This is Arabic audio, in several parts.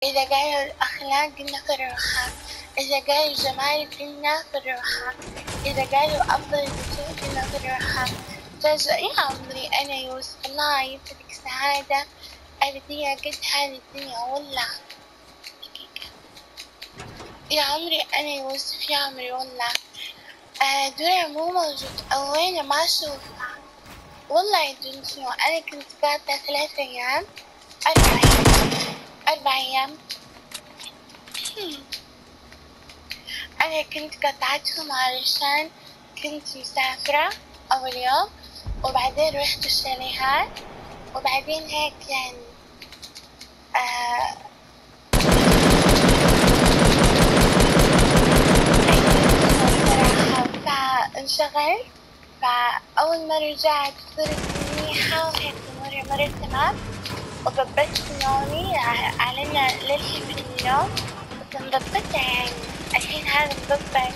إذا قالوا الأخلاق قلنا في الروحة، إذا قالوا الجمال قلنا في الروحة، إذا قالوا أفضل الوجوه قلنا في الروحة. يا عمري أنا يوسف، الله يسعدك سعادة أبدية قد هذه الدنيا والله. دقيقة يا عمري أنا يوسف، يا عمري والله. دنيا مو موجود أو وين ما أشوفها والله يا دنيا. أنا كنت قاعدة 3 أيام 4 أيام أنا كنت قطعتهم علشان كنت مسافرة أول يوم، وبعدين رحت الشاليهات، وبعدين هيك يعني صراحة فانشغلت. فأول ما رجعت صرت منيحة وهيك أموري مرة تمام، وضبطت نومي على للحين في النوم، بس مضبطة يعني الحين هذا مضبط.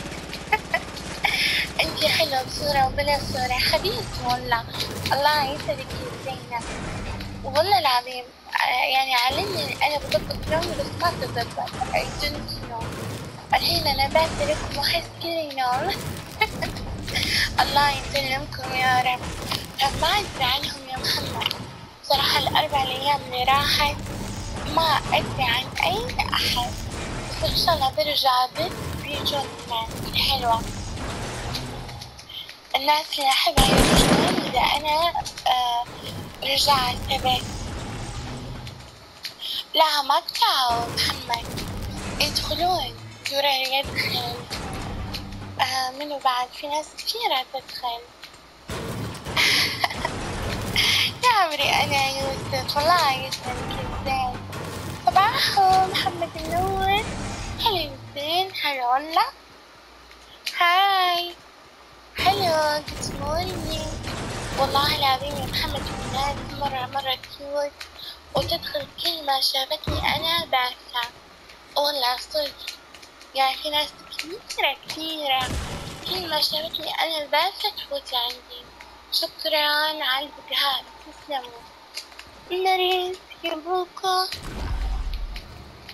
انتي حلوة بصورة وبلا صورة حبيبتي والله، الله يسعدك يا زينب والله العظيم. يعني علمني أنا بضبط نومي بس ما تضبط جنس نوم. الحين أنا بعترف وأحس كل نوم. الله يسلمكم يا رب. ما أدري عنهم يا محمد صراحة، ال4 أيام اللي راحت ما أدري عن أي أحد، بس إن شاء الله برجع بيجون الناس الحلوة، الناس اللي أحبها يرجعون إذا أنا رجعت تبعت. لا ما بتاعوا محمد، يدخلون يورا يدخل. منو بعد؟ في ناس كثيرة تدخل. يا عمري أنا يوسف، والله يسعدك الزين. صباحو محمد النور، هلا الزين، هلا والله. هاي هلو جود مورنينج. والله العظيم يا محمد الناس مرة كيوت، وتدخل كل ما شافتني أنا بعثها والله صدق. يعني في ناس كثيرة كل ما شافتني أنا الباسة تفوت عندي. شكرا على البقاء، تسلموا. نريد يبوكو.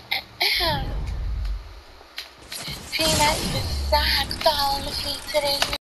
في ناس بالساعة قطعوا مثل ترى